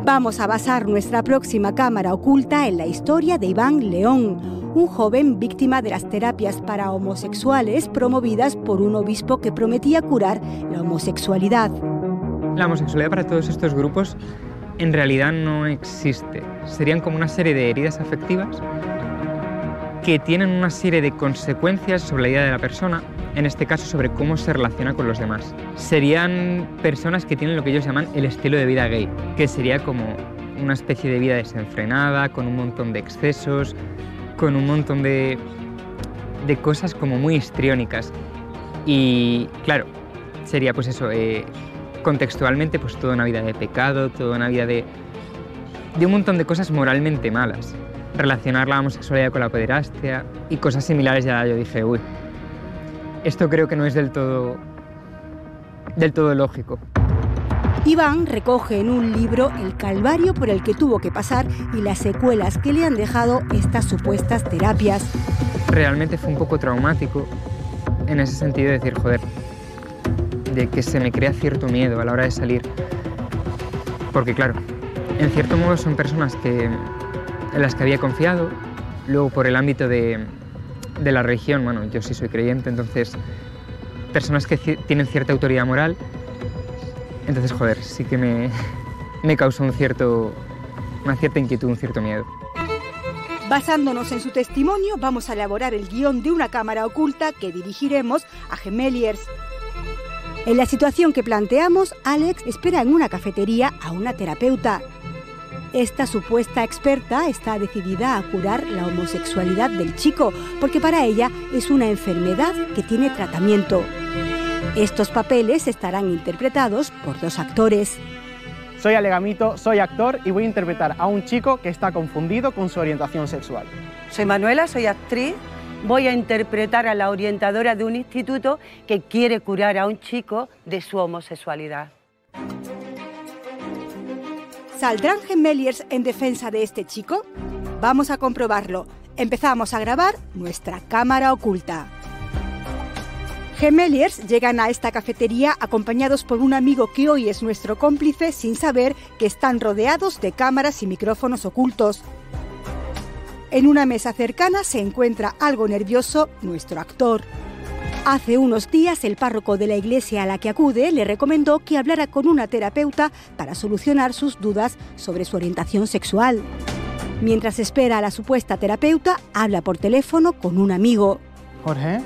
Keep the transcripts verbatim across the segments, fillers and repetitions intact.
Vamos a basar nuestra próxima cámara oculta en la historia de Iván León, un joven víctima de las terapias para homosexuales promovidas por un obispo que prometía curar la homosexualidad. La homosexualidad para todos estos grupos en realidad no existe. Serían como una serie de heridas afectivas que tienen una serie de consecuencias sobre la vida de la persona, en este caso sobre cómo se relaciona con los demás. Serían personas que tienen lo que ellos llaman el estilo de vida gay, que sería como una especie de vida desenfrenada, con un montón de excesos, con un montón de, de cosas como muy histriónicas. Y claro, sería pues eso, eh, contextualmente pues toda una vida de pecado, toda una vida de, de un montón de cosas moralmente malas. Relacionar la homosexualidad con la pederastia y cosas similares, ya yo dije, uy, esto creo que no es del todo, del todo lógico. Iván recoge en un libro el calvario por el que tuvo que pasar y las secuelas que le han dejado estas supuestas terapias. Realmente fue un poco traumático en ese sentido de decir, joder, de que se me crea cierto miedo a la hora de salir. Porque claro, en cierto modo son personas que, en las que había confiado, luego por el ámbito de, de la religión, bueno, yo sí soy creyente, entonces personas que tienen cierta autoridad moral. Entonces, joder, sí que me, me causó un cierto, una cierta inquietud, un cierto miedo. Basándonos en su testimonio, vamos a elaborar el guión de una cámara oculta que dirigiremos a Gemeliers. En la situación que planteamos, Alex espera en una cafetería a una terapeuta. Esta supuesta experta está decidida a curar la homosexualidad del chico, porque para ella es una enfermedad que tiene tratamiento. Estos papeles estarán interpretados por dos actores. Soy Ale Gamito, soy actor y voy a interpretar a un chico que está confundido con su orientación sexual. Soy Manuela, soy actriz. Voy a interpretar a la orientadora de un instituto que quiere curar a un chico de su homosexualidad. ¿Saldrán Gemeliers en defensa de este chico? Vamos a comprobarlo. Empezamos a grabar nuestra cámara oculta. Gemeliers llegan a esta cafetería acompañados por un amigo que hoy es nuestro cómplice sin saber que están rodeados de cámaras y micrófonos ocultos. En una mesa cercana se encuentra algo nervioso nuestro actor. Hace unos días el párroco de la iglesia a la que acude le recomendó que hablara con una terapeuta para solucionar sus dudas sobre su orientación sexual. Mientras espera a la supuesta terapeuta, habla por teléfono con un amigo. Jorge.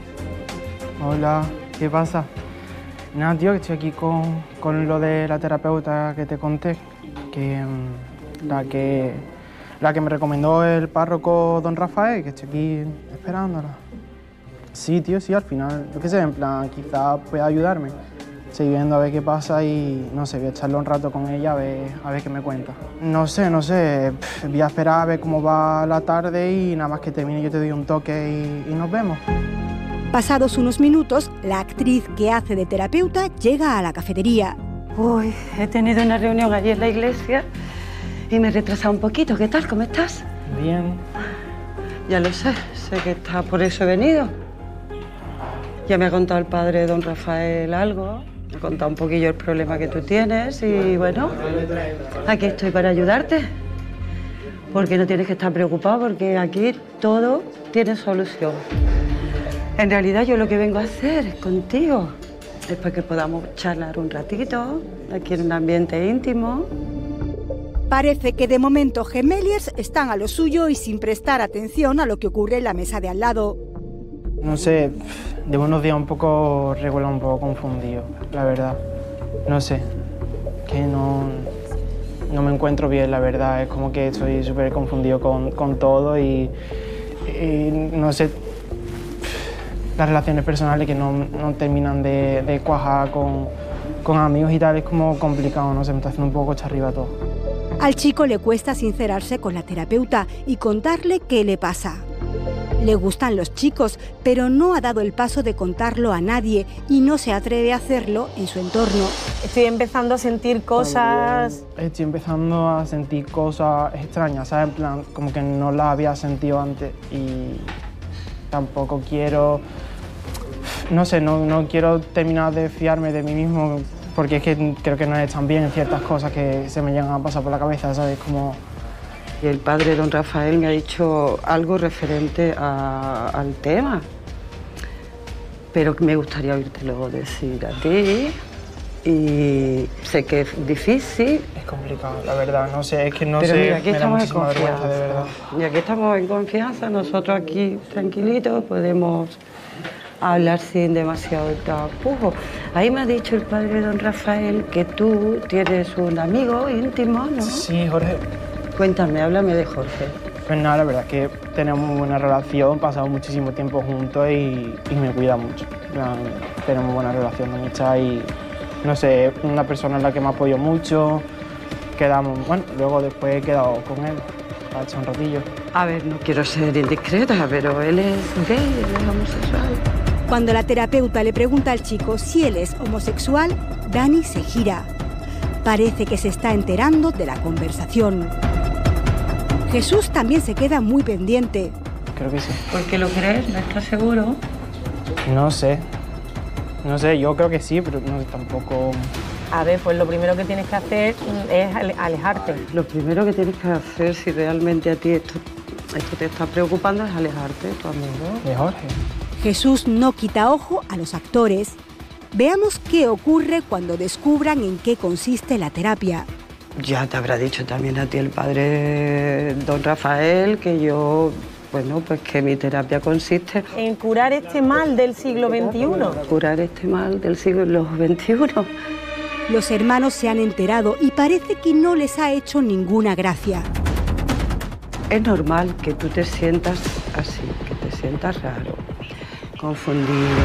Hola, ¿qué pasa? Nada, tío, que estoy aquí con, con lo de la terapeuta que te conté, que la que la que me recomendó el párroco don Rafael, que estoy aquí esperándola. Sí, tío, sí, al final, yo qué sé, en plan, quizás pueda ayudarme. Estoy viendo a ver qué pasa y, no sé, voy a echarle un rato con ella a ver, a ver qué me cuenta. No sé, no sé, voy a esperar a ver cómo va la tarde y nada más que termine yo te doy un toque y, y nos vemos. Pasados unos minutos, la actriz que hace de terapeuta llega a la cafetería. Uy, he tenido una reunión allí en la iglesia y me he retrasado un poquito. ¿Qué tal? ¿Cómo estás? Bien. Ya lo sé, sé que estás, por eso he venido. Ya me ha contado el padre de don Rafael algo, me ha contado un poquillo el problema que tú tienes y bueno, aquí estoy para ayudarte. Porque no tienes que estar preocupado porque aquí todo tiene solución. En realidad yo lo que vengo a hacer es contigo, es para que podamos charlar un ratito, aquí en un ambiente íntimo. Parece que de momento Gemeliers están a lo suyo y sin prestar atención a lo que ocurre en la mesa de al lado. No sé, de buenos días un poco regular, un poco confundido, la verdad. No sé, que no, no me encuentro bien, la verdad. Es como que estoy súper confundido con, con todo y, y no sé, las relaciones personales que no, no terminan de, de cuajar con, con amigos y tal, es como complicado, no sé, me está haciendo un poco coche arriba todo. Al chico le cuesta sincerarse con la terapeuta y contarle qué le pasa. Le gustan los chicos, pero no ha dado el paso de contarlo a nadie y no se atreve a hacerlo en su entorno. Estoy empezando a sentir cosas... Estoy empezando a sentir cosas extrañas, ¿sabes? En plan, como que no las había sentido antes y tampoco quiero... No sé, no, no quiero terminar de fiarme de mí mismo porque es que creo que no están bien ciertas cosas que se me llegan a pasar por la cabeza, ¿sabes? Como... Y el padre don Rafael me ha dicho algo referente a, al tema, pero me gustaría oírtelo decir a ti. Y sé que es difícil. Es complicado, la verdad, no sé, es que no pero sé, mira, aquí me da estamos en muchísima vergüenza, confianza. de verdad. Y aquí estamos en confianza, nosotros aquí tranquilitos podemos hablar sin demasiado tapujo. Ahí me ha dicho el padre don Rafael que tú tienes un amigo íntimo, ¿no? Sí, Jorge. Cuéntame, háblame de Jorge. Pues nada, la verdad es que tenemos muy buena relación, pasamos muchísimo tiempo juntos y, y me cuida mucho. En plan, tenemos buena relación de amistad y, no sé, es una persona en la que me apoyo mucho. Quedamos, bueno, luego después he quedado con él para echar un ratillo. A ver, no quiero ser indiscreta, pero él es gay, él es homosexual. Cuando la terapeuta le pregunta al chico si él es homosexual, Dani se gira. Parece que se está enterando de la conversación. Jesús también se queda muy pendiente. Creo que sí. ¿Por qué lo crees? ¿No estás seguro? No sé. No sé, yo creo que sí, pero no sé, tampoco... A ver, pues lo primero que tienes que hacer es ale- alejarte. Lo primero que tienes que hacer, si realmente a ti esto, esto te está preocupando, es alejarte de tu amigo. ¿De Jorge? Jesús no quita ojo a los actores. Veamos qué ocurre cuando descubran en qué consiste la terapia. Ya te habrá dicho también a ti el padre don Rafael que yo, bueno, pues que mi terapia consiste En curar este mal del siglo veintiuno. en curar este mal del siglo veintiuno. Los hermanos se han enterado y parece que no les ha hecho ninguna gracia. Es normal que tú te sientas así, que te sientas raro, confundido.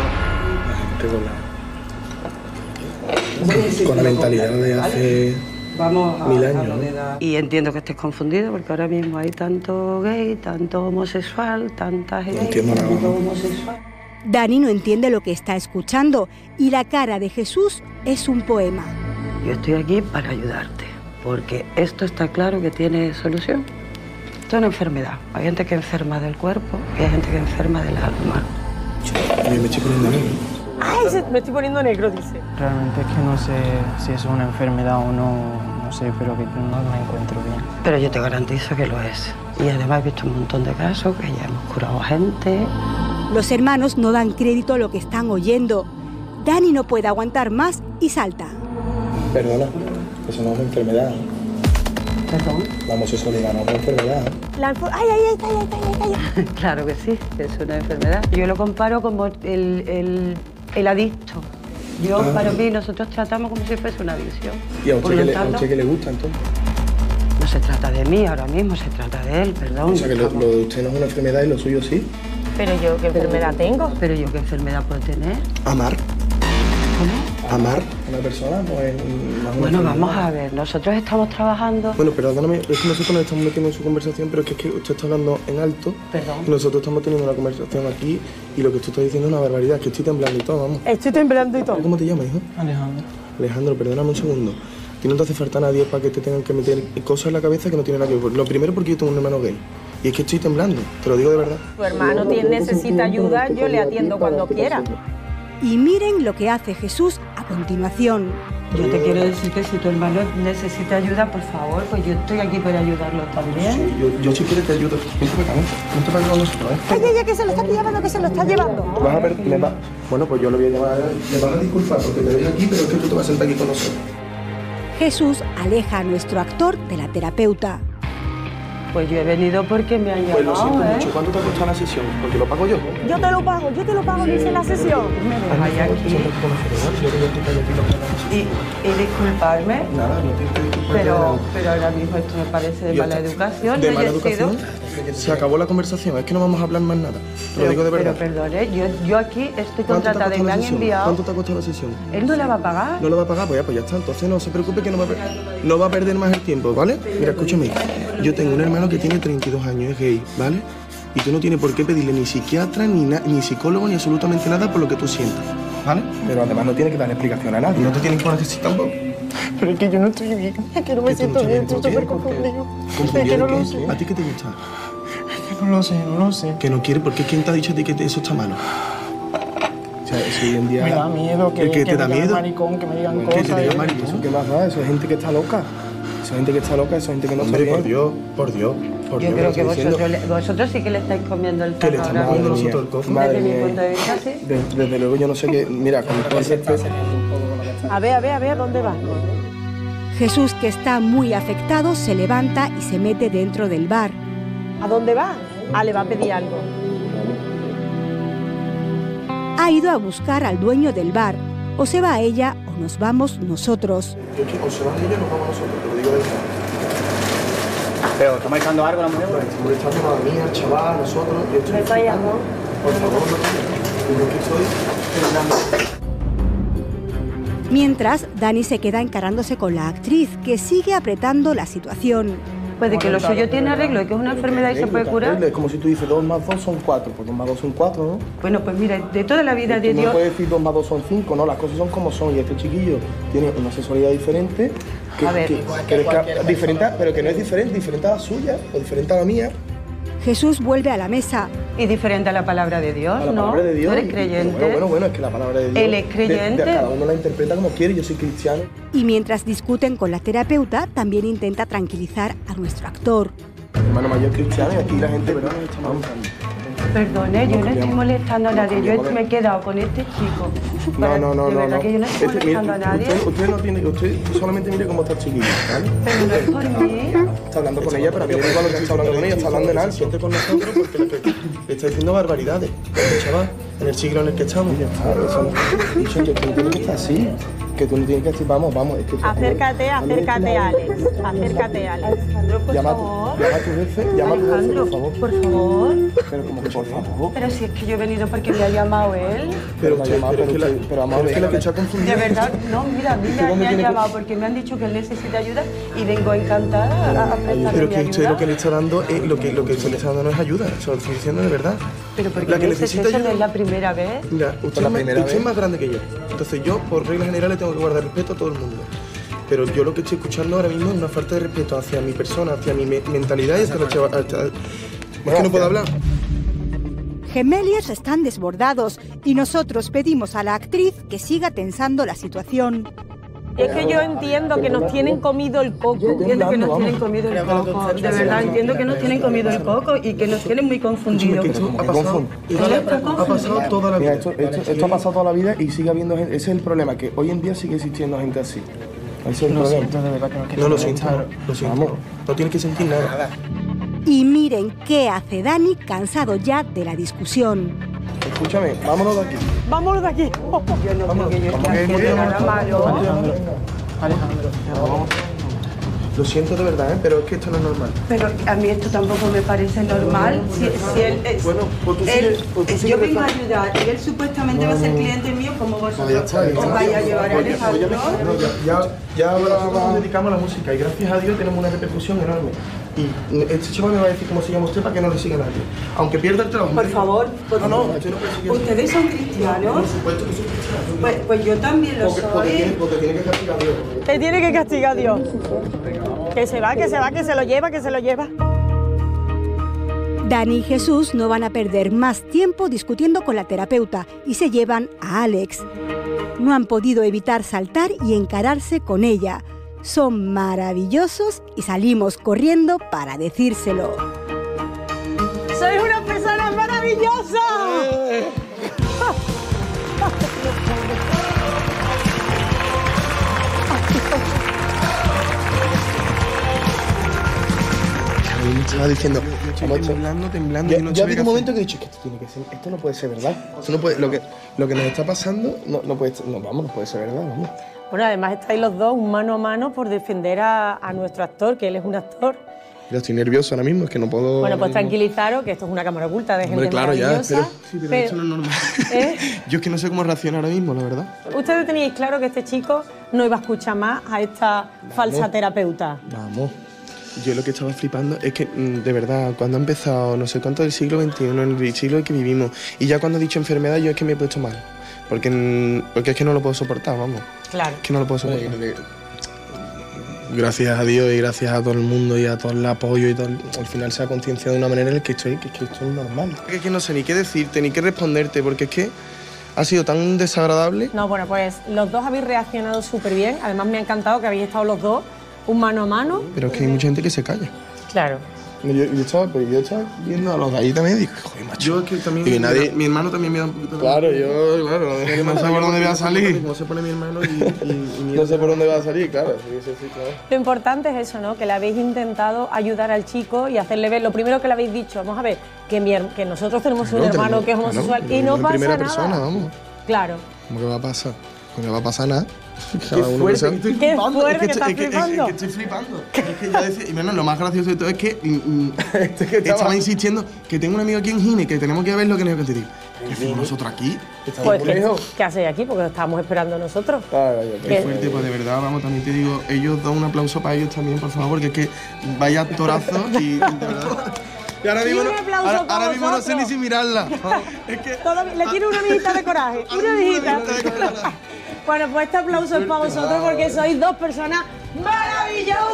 Con la mentalidad de hace Vamos a, mil a años, lo de la- Y entiendo que estés confundido porque ahora mismo hay tanto gay, tanto homosexual, tanta gente, entiendo nada, tanto ¿no? homosexual. Dani no entiende lo que está escuchando y la cara de Jesús es un poema. Yo estoy aquí para ayudarte, porque esto está claro que tiene solución. Esto es una enfermedad. Hay gente que enferma del cuerpo y hay gente que enferma del alma. Yo me estoy poniendo negro. Ay, se- me estoy poniendo negro, dice. Realmente es que no sé si es una enfermedad o no, no sé, pero que no me encuentro bien. Pero yo te garantizo que lo es. Y además he visto un montón de casos que ya hemos curado a gente. Los hermanos no dan crédito a lo que están oyendo. Dani no puede aguantar más y salta. Perdona, eso no es una enfermedad. ¿Perdón? La homosexualidad no es una enfermedad. La alfo- ay, ay, ay, ay, ay, ay, ay. Claro que sí, es una enfermedad. Yo lo comparo como el, el, el adicto. Yo, Ah. para mí, nosotros tratamos como si fuese una adicción. Y a Por usted, lo que le, a tanto, usted que le gusta, entonces. no se trata de mí ahora mismo, se trata de él, perdón. O sea, que lo, Estamos- lo de usted no es una enfermedad y lo suyo sí. Pero yo, ¿qué enfermedad tengo? Pero yo, ¿qué enfermedad puedo tener? Amar. ¿Cómo? Amar a una persona no es un- no es una Bueno, enfermedad. vamos a ver, nosotros estamos trabajando... Bueno, perdóname, es que nosotros nos estamos metiendo en su conversación, pero es que, es que usted está hablando en alto. Perdón. Y nosotros estamos teniendo una conversación aquí y lo que usted está diciendo es una barbaridad, es que estoy temblando y todo, vamos. Estoy temblando y todo. ¿Cómo te llamas, hijo? Alejandro. Alejandro, perdóname un segundo. A ti no te hace falta nadie para que te tengan que meter cosas en la cabeza que no tienen nada que ver. Lo primero porque yo tengo un hermano gay. Y es que estoy temblando, te lo digo de verdad. Tu hermano tiene, necesita ayuda, yo le atiendo cuando quiera. Y miren lo que hace Jesús a continuación. Yo te quiero decir que si tu hermano necesita ayuda, por favor, pues yo estoy aquí para ayudarlo también. Sí, yo, yo si quieres te ayudo. Vente para acá, ¿no? Vente para acá con nosotros, ¿eh? Ay, ay, ay, que se lo está llevando, que se lo está llevando. Vas a ver, me va... Bueno, pues yo lo voy a llamar. Me van a disculpar porque te dejo aquí, pero es que tú te vas a sentar aquí con nosotros. Jesús aleja a nuestro actor de la terapeuta. Pues yo he venido porque me han Pues lo llamado, siento ¿eh? mucho. ¿Cuánto te ha costado la sesión? Porque lo pago yo. Yo te lo pago, yo te lo pago, dice la sesión. Me dejáis aquí. Yo te voy a explicar a ti lo que hablamos. Y, y disculparme, Nada, no tienes que disculparte de pero, nada. pero ahora mismo esto me parece de Ya mala está. educación. ¿De Yo mala he sido- educación? Se acabó la conversación, es que no vamos a hablar más nada. Te lo Pero, digo de verdad. pero perdone, yo, yo aquí estoy ¿Cuánto te ha contratada y costado me la han sesión? enviado. ¿Cuánto te ha costado la sesión? ¿Él no la va a pagar? No lo va a pagar, pues ya, pues ya está. Entonces no se preocupe que no va a, per- no va a perder más el tiempo, ¿vale? Mira, escúchame. Yo tengo un hermano que tiene treinta y dos años, es gay, ¿vale? Y tú no tienes por qué pedirle ni psiquiatra, ni, na- ni psicólogo, ni absolutamente nada por lo que tú sientas, ¿vale? Pero además no tienes que darle explicación a nadie. No te tienes que necesitar tampoco. Pero es que yo no estoy bien, es que no me ¿Que tú no siento estás bien, bien? estoy ¿Por qué? súper ¿Por qué? confundido. Es ¿Confundido que no de lo qué? sé, ¿A ti qué te gusta? es que no lo sé, no lo sé. Que no quiere, porque ¿quién te ha dicho a ti que te- eso está malo? sea, eso hoy en día... Me da miedo que, ¿El que que te da me llamen miedo? maricón, que me digan ¿Qué cosas. te digan ¿eh? maricón? ¿Eso qué más da? Eso es gente que está loca. Esa gente que está loca, esa gente que no Hombre, está por bien. Dios, por Dios, por Yo Dios. creo me que estoy diciendo. vosotros, le- vosotros sí que le estáis comiendo el ¿Que le taco estamos ahora dando mismo. nosotros el coco? Madre Desde mi mía. punto de vista, sí. De- desde luego yo no sé qué... Mira, con todo el respeto... A ver, a ver, a ver, ¿dónde vas? Jesús, que está muy afectado, se levanta y se mete dentro del bar. ¿A dónde vas? Ah, le va a pedir algo. Ha ido a buscar al dueño del bar. O se va ella o nos vamos nosotros. Yo que o se van ellos, nos vamos nosotros, te lo digo de verdad. Pero, ¿estamos echando algo la mujer? Estamos molestando a la mía, al chaval, a nosotros. Yo estoy Me falla, amor. Por favor, no. Yo que estoy... Mientras, Dani se queda encarándose con la actriz, que sigue apretando la situación. Pues de que lo suyo tiene arreglo y que es una enfermedad y se puede curar. Es como si tú dices dos más dos son cuatro, pues dos más dos son cuatro, ¿no? Bueno, pues mira, de toda la vida de Tú no Dios... puedes decir dos más dos son cinco, no, las cosas son como son. Y este chiquillo tiene una sexualidad diferente, que, A ver. que- que- que- diferente, pero que no es diferente, diferente a la suya o diferente a la mía. Jesús vuelve a la mesa. Y diferente a la palabra de Dios, A la ¿no? palabra de Dios. Tú eres y- creyente. Bueno, bueno, bueno, es que la palabra de Dios. Él es de- creyente. de- cada uno la interpreta como quiere, yo soy cristiano. Y mientras discuten con la terapeuta, también intenta tranquilizar a nuestro actor. Hermano mayor cristiano y aquí la gente, ¿verdad? Vamos. Perdone, yo no estoy molestando a nadie. Yo me he quedado con este chico. No, Para- no, no, de no. verdad no. que yo no estoy Este, mire, molestando a nadie. usted, usted no tiene, usted solamente mire cómo está el chiquillo, ¿vale? Pero no es por mí. Está hablando con ella, pero a mí me da igual lo que está hablando con ella, está hablando en alto. Siente con nosotros porque le, le está diciendo barbaridades, el chaval, en el siglo en el que estamos. Ya está, eso no. Dicho, que tú no tienes que estar así, que tú no tienes que decir, vamos, vamos. Es que, Acércate, acércate, Alex. Acércate, Alex. Alejandro, por Llama, favor. llama a tu jefe, llama a tu jefe, Alejandro, por favor. por favor. Pero como que por favor. Pero si es que yo he venido porque me ha llamado él. Pero usted, llamado, pero es que pero la, usted- pero vamos a ver, es que la que está De confundida. verdad, no, mira, a mí me, ¿Usted dónde me han tiene que- llamado porque me han dicho que él necesita ayuda y vengo encantada a, a prestarle Pero mi que usted ayuda. lo que le está dando, es, lo que lo que usted le está dando no es ayuda, se lo estoy diciendo de verdad. Pero porque la que no es necesita eso, no ayuda. es la primera vez. Mira, usted, la es más, primera usted vez. es más grande que yo. Entonces yo, por reglas generales, tengo que guardar respeto a todo el mundo. Pero yo lo que estoy escuchando ahora mismo es una falta de respeto hacia mi persona, hacia mi me- mentalidad y hacia la chava- hacia- Es que no puedo hablar. Gemeliers están desbordados y nosotros pedimos a la actriz que siga tensando la situación. Es que yo entiendo que nos tienen comido el coco. Entiendo que nos tienen comido el coco. De verdad, entiendo que nos tienen comido el coco y que nos tienen muy confundidos. Que esto ha pasado, esto ha pasado toda la vida. Mira, esto, esto- esto ha pasado toda la vida y sigue habiendo gente. Ese es el problema, que hoy en día sigue existiendo gente así. Ese es el Lo problema. siento, de verdad que no quiero No lo molestar. siento, lo siento. No tienes que sentir nada. Y miren qué hace Dani, cansado ya de la discusión. Escúchame, vámonos de aquí. Vámonos de aquí. Yo no creo que yo Vamos, esté que- haciendo nada malo. Alejandro, Alejandro. Lo siento de verdad, ¿eh? Pero es que esto no es normal. Pero a mí esto tampoco me parece normal. Si, si él, es- Bueno, pues tú él- sigues- pues tú yo sigues vengo a rezando. ayudar y él supuestamente va a ser cliente mío como vosotros. Ya está, ya os está. vais a llevar a Oye, oye, Alejandro. no, ya, ya, ya nosotros nos dedicamos a la música y gracias a Dios tenemos una repercusión enorme. Y este chaval me va a decir cómo se llama usted para que no le siga nadie. Aunque pierda el trabajo. Por favor, por No, no, favor. usted no puede seguir. ¿Ustedes son Por cristianos? supuesto que soy cristiano. Pues, pues yo también lo Porque, porque, tiene, soy. porque tiene que castigar a Dios. Te tiene que castigar Dios. Que se va, que se va, que se lo lleva, que se lo lleva. Dani y Jesús no van a perder más tiempo discutiendo con la terapeuta y se llevan a Alex. No han podido evitar saltar y encararse con ella. Son maravillosos y salimos corriendo para decírselo. ¡Sois una persona maravillosa! A mí me estaba diciendo, Estoy temblando, temblando. Ya, y no ya sé ha habido qué un hacer. momento que he dicho que esto tiene que ser, esto no puede ser verdad. Esto no puede, lo que, lo que nos está pasando no, no puede, no, vamos, no puede ser verdad, vamos. Bueno, además estáis los dos un mano a mano por defender a, a nuestro actor, que él es un actor. Yo estoy nervioso ahora mismo, es que no puedo. Bueno, pues ahora mismo. tranquilizaros, que esto es una cámara oculta de gente Hombre, claro, ya, maravillosa. pero- sí, pero esto no es normal. ¿Eh? Yo es que no sé cómo reaccionar ahora mismo, la verdad. Ustedes teníais claro que este chico no iba a escuchar más a esta falsa terapeuta. Vamos. Yo lo que estaba flipando es que, mm, de verdad, cuando ha empezado, no sé cuánto del siglo veintiuno, en el siglo en que vivimos, y ya cuando he dicho enfermedad, yo es que me he puesto mal. Porque, mm, porque es que no lo puedo soportar, vamos. Claro. Es que no lo puedo soportar. Gracias a Dios y gracias a todo el mundo y a todo el apoyo y todo, al final se ha concienciado de una manera en la que estoy, que es que esto es normal. Es que no sé ni qué decirte, ni qué responderte, porque es que ha sido tan desagradable. No, bueno, pues los dos habéis reaccionado súper bien. Además me ha encantado que habéis estado los dos un mano a mano. Pero es que hay mucha gente que se calla. Claro. Yo, yo, estaba, pero yo estaba viendo a los de ahí también y digo, joder, macho. Yo es que también, y nadie... mi hermano también me da un poquito de... Claro, yo, claro, no, es que no sé por dónde va a salir. No se pone mi hermano y... y, y no sé por dónde va a salir, claro. Sí, sí, sí, claro. Lo importante es eso, ¿no? Que le habéis intentado ayudar al chico y hacerle ver, lo primero que le habéis dicho, vamos a ver, que, mi, que nosotros tenemos un no, hermano tenemos, que es homosexual no, y no en pasa primera nada. persona, vamos. Claro. ¿Cómo que va a pasar? No me va a pasar nada. Cada uno que sea... Qué fuerte que, que, que, que estás flipando. Es que estoy flipando. Es que ya decía, y bueno, lo más gracioso de todo es que, mm, este que estaba... estaba insistiendo que tengo un amigo aquí en Gine, que tenemos que ver lo que nos iba a decir. ¿Qué hacemos nosotros aquí? Pues, ¿qué, ¿qué hacéis aquí? Porque estábamos esperando nosotros. Ah, qué fuerte, pues de verdad, vamos, también te digo, ellos dan un aplauso para ellos también, por favor, porque es que vaya actorazo y de verdad... Y ahora mismo, no, ahora, ahora mismo no sé ni si mirarla. Es que, Todo, le tiene una amiguita de coraje. Una amiguita. Bueno, pues este aplauso es para vosotros porque sois dos personas maravillosas.